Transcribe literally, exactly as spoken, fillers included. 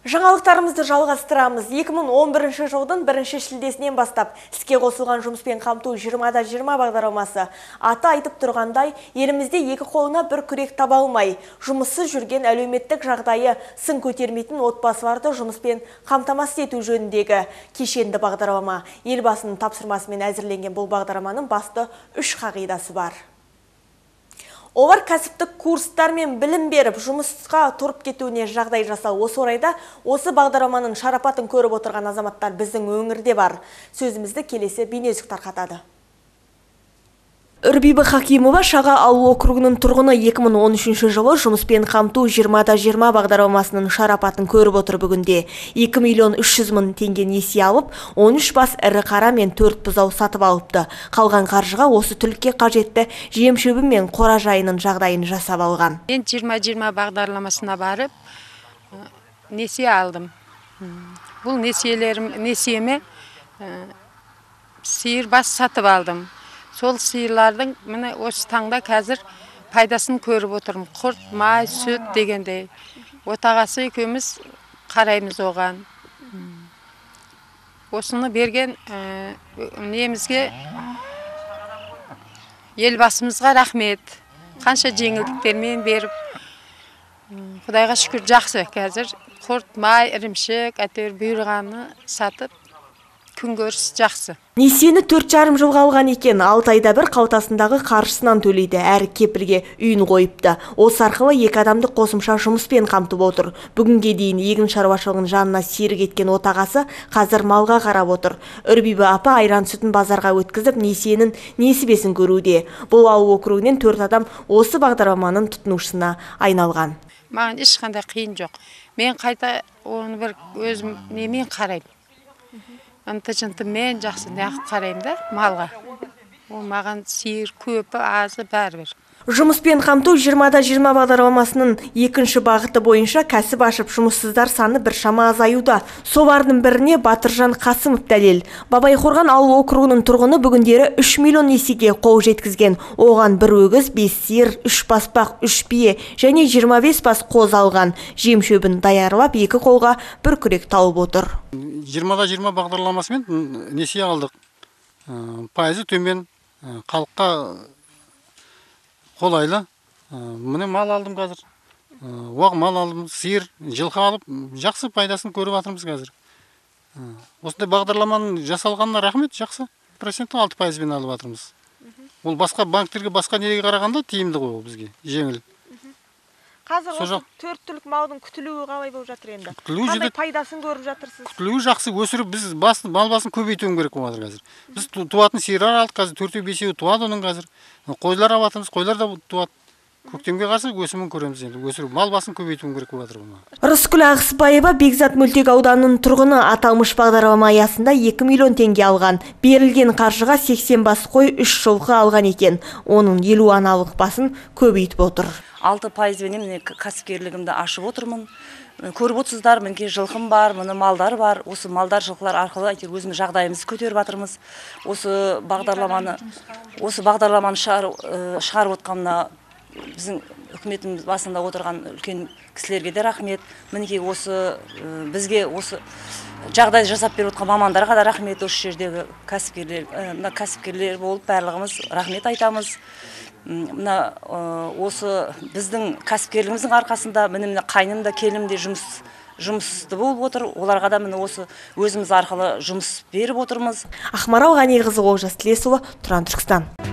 Жаңалықтарымызды жалғастырамыз. екі мың он бірінші жылдың бірінші шілдесінен бастап іске қосылған жұмыспен қамту жиырмада жиырма бағдарламасы. Аты айтып тұрғандай, елімізде екі қолына бір күрек таба алмай, жұмыссыз жүрген әлеуметтік жағдайы сын көтермейтін отбасыларды жұмыспен қамтамасыз ету жөніндегі кешенді бағдарлама. Елбасының тапсырмасымен әзірленген бұл бағдарламаның басты үш қағидасы бар. Олар кәсіптік курстар мен білім беріп, жұмысқа тұрып кетуіне жағдай жасау. Осы орайда осы бағдарламаның шарапатын көріп отырған азаматтар біздің өңірде бар. Сөзімізді келесі бейнеүзік тарқатады. Үрбибі Хакимова Шаға ауыл округінің тұрғыны екі мың он үшінші жылы жұмыспен қамту жиырмада жиырма бағдарламасының шарапатын көріп отыр бүгінде. екі миллион үш жүз мың теңге несие алып, он үш бас ірі қара мен төрт бұзау сатып алыпты. Қалған қаржыға осы түлікке қажетті жем-шөбі мен қора-жайының жағдайын жасап алған. Мен жиырма жиырма бағдарламасына барып, несие алдым. Бұл несиелерім, несиеме сиыр бас сатып алдым. Сол сиырлардың міне осы таңда қазір пайдасын көріп отырмын. Құрт, май, сүт дегендей. Отағасы екеуміз қараймыз оған. Осыны берген немізге, елбасымызға рахмет. Қанша жеңілдіктермен беріп, Құдайға шүкір жақсы қазір. Құрт, май, ірімшік, әтеуір бұйырғаны сатып, күнкөріс жақсы. Несиені төрт жарым жылға алған екен, алты айда бір қалтасындағы қаржысынан төлейді, әрі кепілге үйін қойыпты. Осы арқылы екі адамды қосымша жұмыспен қамтып отыр. Бүгінге дейін егін шаруашылығын жанына серік еткен отағасы қазір малға қарап отыр. Үрбибі апа айран сүтін базарға өткізіп, несиенің несібесін көруде. Бұл ауыл округінен төрт адам осы бағдарламаның тұтынушысына айналған. Маған ешқандай қиын жоқ. Мен қайта оны бір өзім немен қараймын. Ынты-жынты мен жақсы неғып қараймын да малға. Ол маған сиыр көпі, азы бәрібір. Жұмыспен қамту жиырмада жиырма бағдарламасының екінші бағыты бойынша кәсіп ашып жұмыссыздар саны біршама азаюда. Солардың біріне Батыржан Қасымов дәлел. Бабайқорған ауыл округының тұрғыны бүгіндері үш миллион несиеге қол жеткізген. Оған бір өгіз, бес сиыр, үш баспақ, үш бие және жиырма бес бас қоз алған. Жем-шөбін даярлап, екі қолға бір күрек тауып отыр. жиырмада жиырма бағдарламасымен несие алдық. Пайызы төмен, халыққа қолайлы. Міне мал алдым қазір. Оқ мал алдым, сиыр, жылқы алып, жақсы пайдасын көріп атырмыз қазір. Осындай бағдарламаның жасалғанына рахмет, жақсы. Проценттің алты пайызбен алып атырмыз. Ол басқа банктерге, басқа неге қарағанда тиімді ғой ол бізге, жеңіл. Қазір осы төрт түлік малдың күтілуі қалай болып жатыр енді? Қандай пайдасын көріп жатырсыз? Күтілуі жақсы, өсіріп біз мал басын көбейтуім керек болады қазір. Біз туатын сиырлар алдық қазір, төртеу бесеуі туады оның қазір. Қойлар алатымыз, қойлар да туады. Көктемге қарсы өсімін көреміз енді. Өсіріп мал басын көбейтуім керек болып жатыр бұны. Рыскүл Ағысбаева Бекзат мөлтек ауданының тұрғыны аталмыш бағдарлама аясында екі миллион теңге алған. Берілген қаржыға сексен бас қой, үш жылқы алған екен. Оның елу аналық басын көбейтіп отыр. алты пайызбен міне кәсіпкерлігімді ашып отырмын. Көріп отырсыздар, мінекей жылқым бар, мұны малдар бар. Осы малдар, жылқылар арқылы әйтеуір өзіміз жағдайымызды көтеріп жатырмыз. Осы бағдарламаны, осы бағдарламаны шығарып отқанына біздің үкіметіміз басында отырған үлкен кісілерге де рахмет. Мінекей осы бізге осы жағдай жасап беріп отқан мамандарға да рахмет. Осы жердегі кәсіпкерлер, кәсіпкерлер болып барлығымыз рахмет айтамыз. Мына осы біздің кәсіпкерлігіміздің арқасында міне қайным да келім де жұмыс жұмысты болып отыр. Оларға да міне осы өзіміз арқылы жұмыс беріп отырмыз. Ақмарал Ғаниқызы, Олжас Тілесұлы, Тұран Түркістан.